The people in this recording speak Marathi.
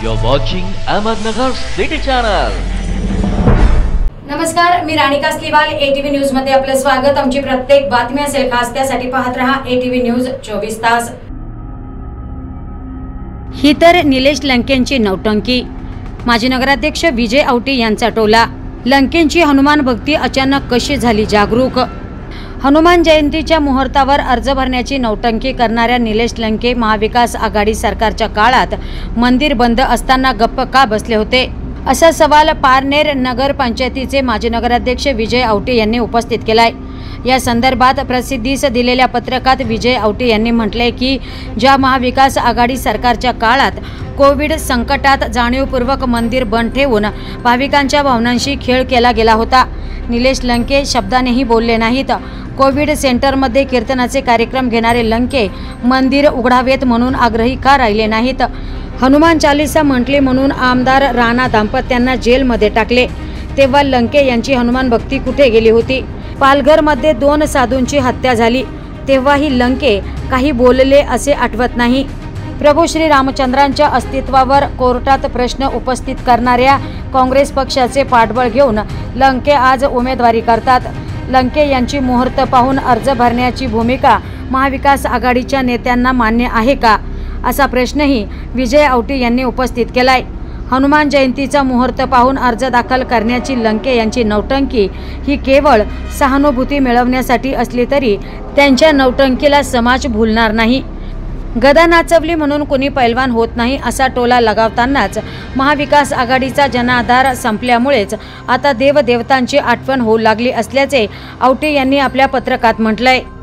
You're watching Ahmednagar City Channel. नमस्कार, मी राणी कासलीवाल ATV न्यूज मध्ये आपले स्वागत। आमची प्रत्येक बातमी असेल खास त्यासाठी पाहत रहा ATV न्यूज 24 तास। ही तर निलेश लंकेंची नौटंकी। माजी नगराध्यक्ष विजय औटी यांचा टोला। लंकेंची हनुमान भक्ती अचानक कशी झाली जागरूक। हनुमान जयंतीच्या मुहूर्तावर अर्ज भरण्याची नौटंकी करणाऱ्या निलेश लंके महाविकास आघाडी सरकारच्या काळात मंदिर बंद असताना गप्प का बसले होते, असा सवाल पारनेर नगर पंचायतीचे माजी नगराध्यक्ष विजय औटी यांनी उपस्थित केलाय। या संदर्भात प्रसिद्धीस दिलेल्या पत्रकात विजय औटी यांनी म्हटले की ज्या महाविकास आघाडी सरकारच्या काळात कोविड संकटात जाणीवपूर्वक मंदिर बंद ठेवून भाविकांच्या भावनांशी खेळ केला गेला होता। निलेश लंके शब्दानेही बोलले नाहीत। कोविड सेंटरमध्ये कीर्तनाचे कार्यक्रम घेणारे लंके मंदिर उघडावेत म्हणून आग्रही का राहिले नाहीत। हनुमान चालीसा म्हटली म्हणून आमदार राणा दाम्पत्यांना जेलमध्ये टाकले, तेव्हा लंके यांची हनुमान भक्ती कुठे गेली होती। पालघरमध्ये 2 साधूंची हत्या झाली, तेव्हाही लंके काही बोलले असे आठवत नाही। प्रभू श्री रामचंद्रांच्या अस्तित्वावर कोर्टात प्रश्न उपस्थित करणाऱ्या काँग्रेस पक्षाचे पाठबळ घेऊन लंके आज उमेदवारी करतात। लंके यांची मुहूर्त पाहून अर्ज भरण्याची भूमिका महाविकास आघाडीच्या नेत्यांना मान्य आहे का, असा प्रश्नही विजय औटी यांनी उपस्थित केलाय। हनुमान जयंतीचा मुहूर्त पाहून अर्ज दाखल करण्याची लंके यांची नौटंकी ही केवळ सहानुभूती मिळवण्यासाठी असली तरी त्यांच्या नौटंकीला समाज भूलणार नाही। गदा नाचवली म्हणून कोणी पैलवान होत नाही, असा टोला लगावतानाच महाविकास आघाडीचा जनाधार संपल्यामुळेच आता देवदेवतांची आठवण होऊ लागली असल्याचे औटी यांनी आपल्या पत्रकात म्हटलंय।